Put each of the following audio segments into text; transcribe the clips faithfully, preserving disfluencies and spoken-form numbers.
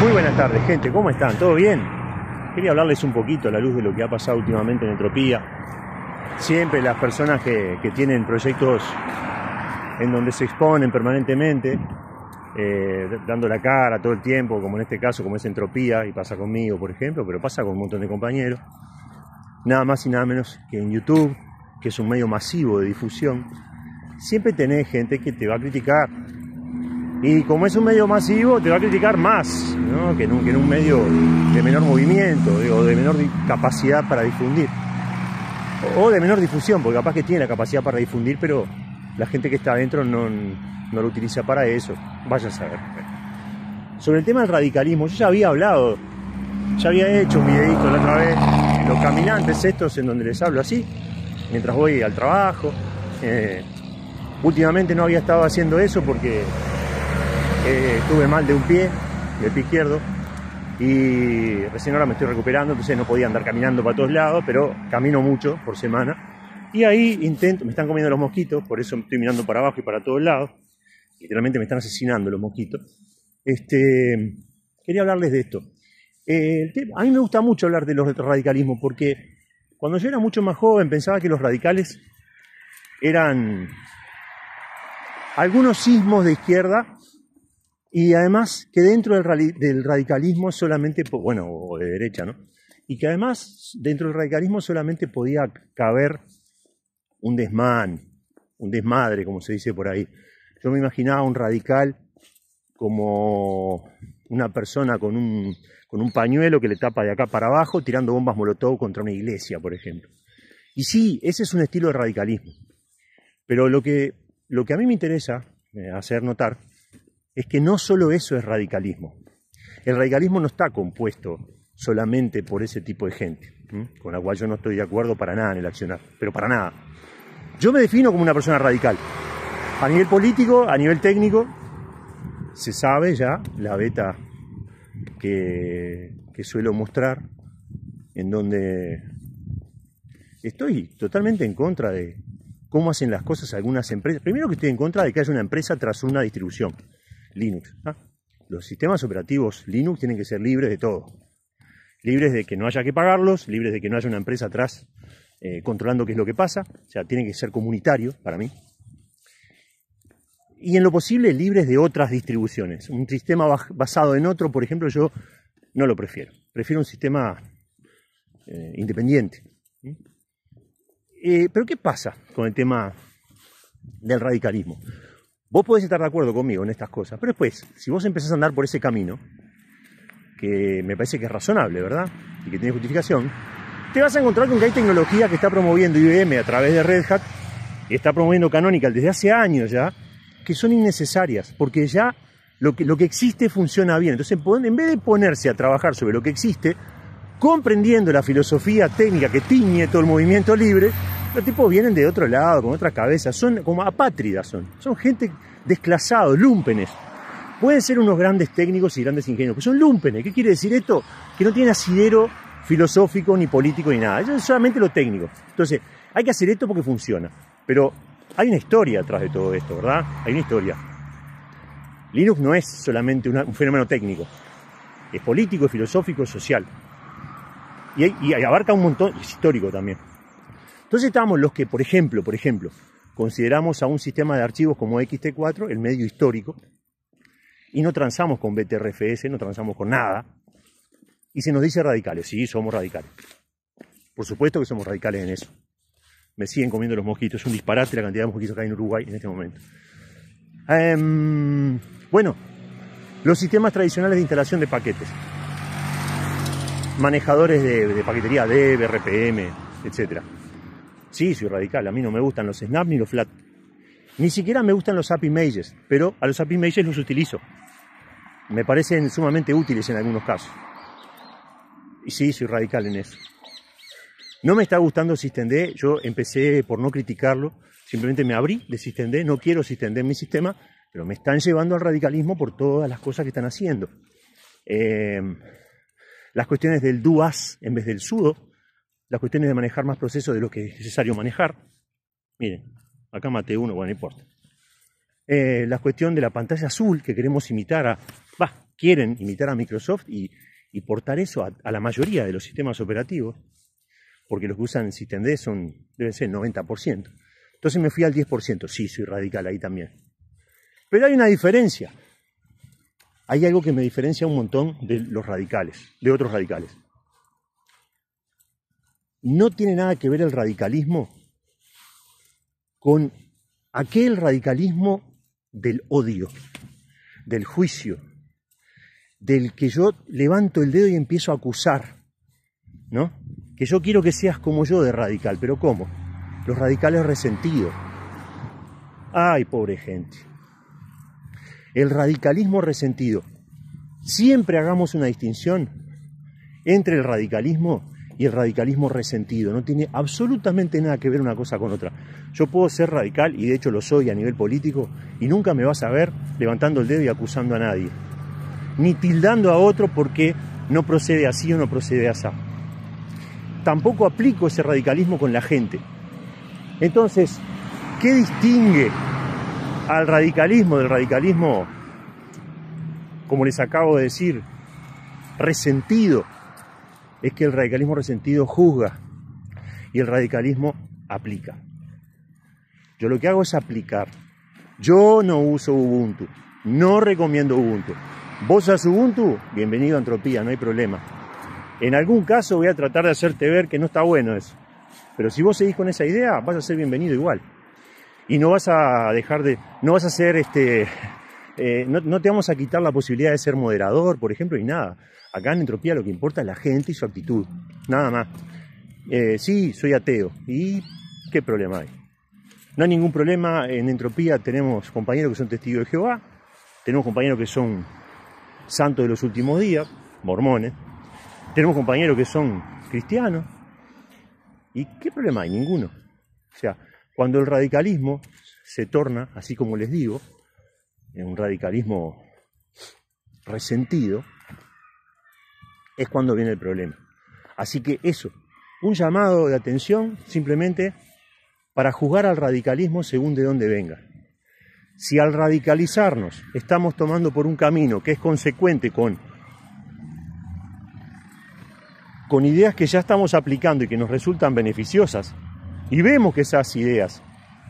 Muy buenas tardes, gente, ¿cómo están? ¿Todo bien? Quería hablarles un poquito a la luz de lo que ha pasado últimamente en Entropía. Siempre las personas que, que tienen proyectos en donde se exponen permanentemente, eh, dando la cara todo el tiempo, como en este caso, como es Entropía, y pasa conmigo, por ejemplo, pero pasa con un montón de compañeros. Nada más y nada menos que en YouTube, que es un medio masivo de difusión, siempre tenés gente que te va a criticar. Y como es un medio masivo, te va a criticar más, ¿no? que, en un, que en un medio de menor movimiento, o de menor capacidad para difundir. O de menor difusión, porque capaz que tiene la capacidad para difundir, pero la gente que está adentro no, no lo utiliza para eso. Vaya a saber. Sobre el tema del radicalismo, yo ya había hablado, ya había hecho un videito la otra vez, los caminantes estos en donde les hablo así, mientras voy al trabajo. Eh, últimamente no había estado haciendo eso porque Eh, estuve mal de un pie, del pie izquierdo, y recién ahora me estoy recuperando, entonces no podía andar caminando para todos lados, pero camino mucho por semana. Y ahí intento, me están comiendo los mosquitos, por eso estoy mirando para abajo y para todos lados. Literalmente me están asesinando los mosquitos. Este, quería hablarles de esto. Eh, el tema, a mí me gusta mucho hablar de los radicalismos, porque cuando yo era mucho más joven pensaba que los radicales eran algunos sismos de izquierda. Y además que dentro del, del radicalismo solamente, bueno, o de derecha, ¿no? Y que además dentro del radicalismo solamente podía caber un desmán, un desmadre, como se dice por ahí. Yo me imaginaba un radical como una persona con un, con un pañuelo que le tapa de acá para abajo, tirando bombas molotov contra una iglesia, por ejemplo. Y sí, ese es un estilo de radicalismo. Pero lo que, lo que a mí me interesa eh, hacer notar es que no solo eso es radicalismo. El radicalismo no está compuesto solamente por ese tipo de gente, ¿sí? Con la cual yo no estoy de acuerdo para nada en el accionar, pero para nada. Yo me defino como una persona radical. A nivel político, a nivel técnico, se sabe ya la beta que, que suelo mostrar, en donde estoy totalmente en contra de cómo hacen las cosas algunas empresas. Primero que estoy en contra de que haya una empresa tras una distribución. Linux. ¿Ah? Los sistemas operativos Linux tienen que ser libres de todo. Libres de que no haya que pagarlos, libres de que no haya una empresa atrás eh, controlando qué es lo que pasa. O sea, tienen que ser comunitarios para mí. Y en lo posible libres de otras distribuciones. Un sistema basado en otro, por ejemplo, yo no lo prefiero. Prefiero un sistema eh, independiente. ¿Sí? Eh, pero ¿qué pasa con el tema del radicalismo? Vos podés estar de acuerdo conmigo en estas cosas, pero después, si vos empezás a andar por ese camino, que me parece que es razonable, ¿verdad? Y que tiene justificación, te vas a encontrar con que hay tecnología que está promoviendo I B M a través de Red Hat, y está promoviendo Canonical desde hace años ya, que son innecesarias, porque ya lo que, lo que existe funciona bien. Entonces, en vez de ponerse a trabajar sobre lo que existe, comprendiendo la filosofía técnica que tiñe todo el movimiento libre, los tipos vienen de otro lado, con otra cabeza, son como apátridas, son, son gente desclasados, lúmpenes. Pueden ser unos grandes técnicos y grandes ingenieros, pero son lúmpenes. ¿Qué quiere decir esto? Que no tienen asidero filosófico, ni político, ni nada. Eso es solamente lo técnico. Entonces, hay que hacer esto porque funciona. Pero hay una historia atrás de todo esto, ¿verdad? Hay una historia. Linux no es solamente una, un fenómeno técnico. Es político, es filosófico, es social. Y, hay, y abarca un montón, es histórico también. Entonces estamos los que, por ejemplo, por ejemplo, consideramos a un sistema de archivos como equis te cuatro el medio histórico y no transamos con B T R F S, no transamos con nada y se nos dice radicales. Sí, somos radicales. Por supuesto que somos radicales en eso. Me siguen comiendo los mosquitos, es un disparate la cantidad de mosquitos que hay en Uruguay en este momento. Um, bueno, los sistemas tradicionales de instalación de paquetes. Manejadores de, de paquetería, Dev, R P M, etcétera. Sí, soy radical, a mí no me gustan los snap ni los flat. Ni siquiera me gustan los A P I images, pero a los A P I images los utilizo. Me parecen sumamente útiles en algunos casos. Y sí, soy radical en eso. No me está gustando SystemD, yo empecé por no criticarlo, simplemente me abrí de SystemD, no quiero SystemD en mi sistema, pero me están llevando al radicalismo por todas las cosas que están haciendo. Eh, las cuestiones del do as en vez del sudo, las cuestiones de manejar más procesos de lo que es necesario manejar. Miren, acá maté uno, bueno, no importa. Eh, la cuestión de la pantalla azul, que queremos imitar a... Bah, quieren imitar a Microsoft y, y portar eso a, a la mayoría de los sistemas operativos, porque los que usan Systemd son, deben ser el noventa por ciento. Entonces me fui al diez por ciento. Sí, soy radical ahí también. Pero hay una diferencia. Hay algo que me diferencia un montón de los radicales, de otros radicales. No tiene nada que ver el radicalismo con aquel radicalismo del odio, del juicio, del que yo levanto el dedo y empiezo a acusar, ¿no? Que yo quiero que seas como yo de radical, pero ¿cómo? Los radicales resentidos. ¡Ay, pobre gente! El radicalismo resentido. Siempre hagamos una distinción entre el radicalismo y el radicalismo resentido. No tiene absolutamente nada que ver una cosa con otra. Yo puedo ser radical, y de hecho lo soy a nivel político, y nunca me vas a ver levantando el dedo y acusando a nadie. Ni tildando a otro porque no procede así o no procede así. Tampoco aplico ese radicalismo con la gente. Entonces, ¿qué distingue al radicalismo del radicalismo, como les acabo de decir, resentido? Es que el radicalismo resentido juzga y el radicalismo aplica. Yo lo que hago es aplicar. Yo no uso Ubuntu, no recomiendo Ubuntu. ¿Vos usas Ubuntu? Bienvenido a Entropía, no hay problema. En algún caso voy a tratar de hacerte ver que no está bueno eso. Pero si vos seguís con esa idea, vas a ser bienvenido igual. Y no vas a dejar de... No vas a ser este... Eh, no, no te vamos a quitar la posibilidad de ser moderador, por ejemplo, y nada. Acá en Entropía lo que importa es la gente y su actitud. Nada más. Eh, sí, soy ateo. ¿Y qué problema hay? No hay ningún problema. En Entropía tenemos compañeros que son testigos de Jehová. Tenemos compañeros que son santos de los últimos días, mormones. Tenemos compañeros que son cristianos. ¿Y qué problema hay? Ninguno. O sea, cuando el radicalismo se torna, así como les digo, en un radicalismo resentido, es cuando viene el problema. Así que eso, un llamado de atención simplemente para juzgar al radicalismo según de dónde venga. Si al radicalizarnos estamos tomando por un camino que es consecuente con, con ideas que ya estamos aplicando y que nos resultan beneficiosas, y vemos que esas ideas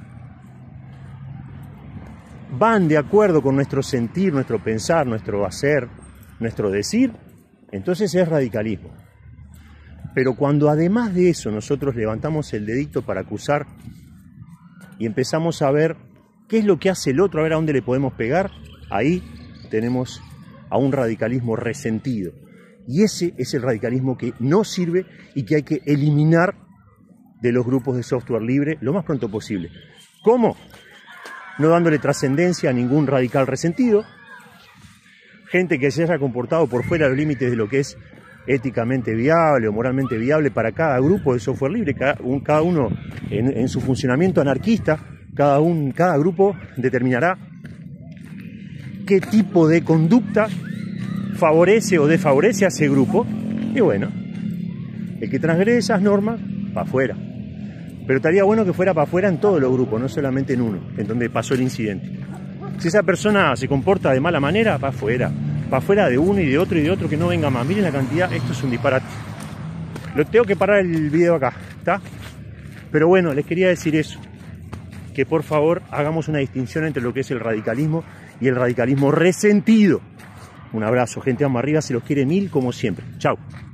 van de acuerdo con nuestro sentir, nuestro pensar, nuestro hacer, nuestro decir, entonces es radicalismo. Pero cuando además de eso nosotros levantamos el dedito para acusar y empezamos a ver qué es lo que hace el otro, a ver a dónde le podemos pegar, ahí tenemos a un radicalismo resentido. Y ese es el radicalismo que no sirve y que hay que eliminar de los grupos de software libre lo más pronto posible. ¿Cómo? No dándole trascendencia a ningún radical resentido, gente que se haya comportado por fuera de los límites de lo que es éticamente viable o moralmente viable para cada grupo de software libre, cada, un, cada uno en, en su funcionamiento anarquista, cada, un, cada grupo determinará qué tipo de conducta favorece o desfavorece a ese grupo, y bueno, el que transgrede esas normas, para afuera. Pero estaría bueno que fuera para afuera en todos los grupos, no solamente en uno, en donde pasó el incidente. Si esa persona se comporta de mala manera, para afuera. Para afuera de uno y de otro y de otro, que no venga más. Miren la cantidad, esto es un disparate. Lo tengo que parar el video acá, ¿está? Pero bueno, les quería decir eso. Que por favor hagamos una distinción entre lo que es el radicalismo y el radicalismo resentido. Un abrazo, gente, vamos arriba, se los quiere mil como siempre. Chau.